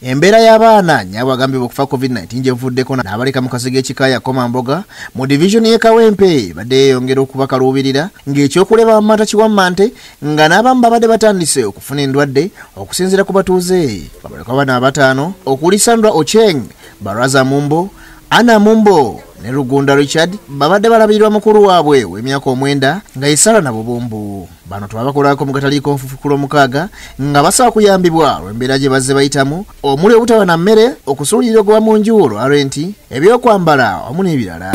Embeera y'abaana nnyaabwe agambye okufa COVID19 gyevuddeko n'abaleka mu kasige ekikaya Komamboga mu division y'e Kawempe badde yeeyongera okubakaluubirira ng'ekyokuleba Mata Kiwammante nga n'abamu babadde batandise okufuna endwadde okusinziira ku batuuze. Babaleka abaana abataano okuli Sandra Ocheng, Baraza Mumbo, Anna Mumbo ne Rugunda Richard babadde balabirirwa mukulu waabwe w'emyaka 9 nga Isara na Bubumbu. Bano twabakolako mu Agataliikonfuufu ku Lwomukaaga nga basaba kuyambibwa olw'embeera gye bazze bayitamu omuli obutaba na mmere, okusuulirira ogwa mu nju olwalwenti, ebyokwambala wamu n'ebirala.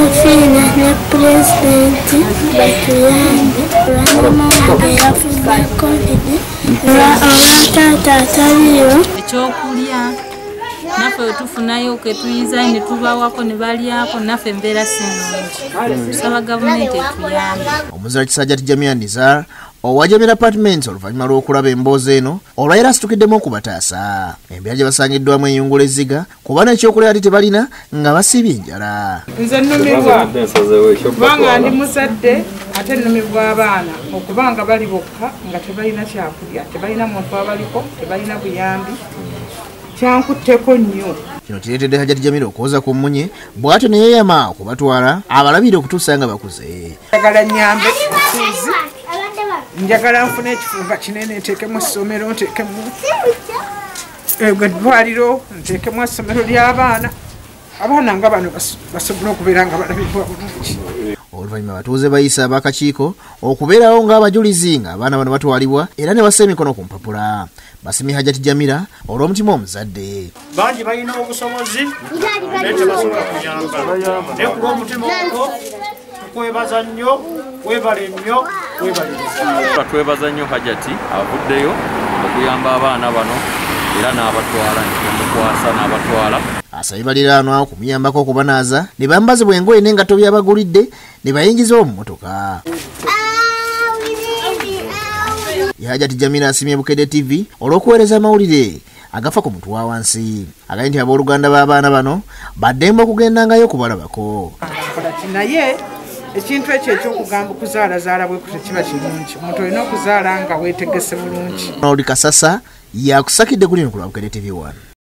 Ekyokulya nafe tufunayo ke tuyiza ne tubawako ne balyako nafe mbeera sinungi. Tusaba gavumenti etuyambe. Omuzaala Hajjati Jamirah owa Jamirah Apartments oluvannyuma lw'okulaba emboozi eno olwayira asitukiddemu okubataasa. Embeera gye basangiddwamu enyungula ezziga kuba n'ekyokulya ate tebalina nga basiibye enjala. Nze nnumibwa kubanga ndi muzadde ate nnumibwa abaana okubanga bali bokka nga tebalina kyakulya, tebalina muntu abaliko, tebalina buyambi. Kyankutteko nnyo. Kino kireetedde Hajjati Jamirah okwoza ku mmunye bw'atyo ne yeeyama okubatwala abalabire okutuusa nga bakuze. Njagala nnyambe omufuuzi, njagala nfune ekifumba kinene nteekemu essomero, nteekemu eddwaliro, nteekemu essomero ly'abaana. Abaana nga bano basobola okubeera nga balabibwa bulungi. Oluvannyuma batuuze bayisa ab'akakiiko okubeerawo ng'abajulizi ng'abaana bano batwalibwa era ne bassa emikono ku mpapula. Basimye Hajjati Jamirah olw'omutima omuzadde. Bangi balina obusobozi naye tebasobola kuyamba. Naye ku lw'omutima ogwo tukwebaza nnyo, webale nnyo, webale nnyo. Twebaza nnyo Hajjati avuddeyo okuyamba abaana bano era n'abatwala ntimukwasa n'abatwala. Asabye baliraanwa okumuyambako okubanaaza ne bambazibwa engoye n'engatto by'abagulidde ne bayingiza mu mmotoka. Hajjati Jamirah asimye Bukedde TV olw'okuweereza amawulire agafa ku muntu wa wansi. Agambye nti abooluganda b'abaana bano baddemba okugendangayo okubalabako. Naye ekintu ekyo eky'okugamba okuzaalazaala bwe kutyo kiba kirungi. Omuntu olina okuzaala nga weetegese bulungi. Oli Kasasa yakusakidde ku lino ku lwa Bukedde TV 1.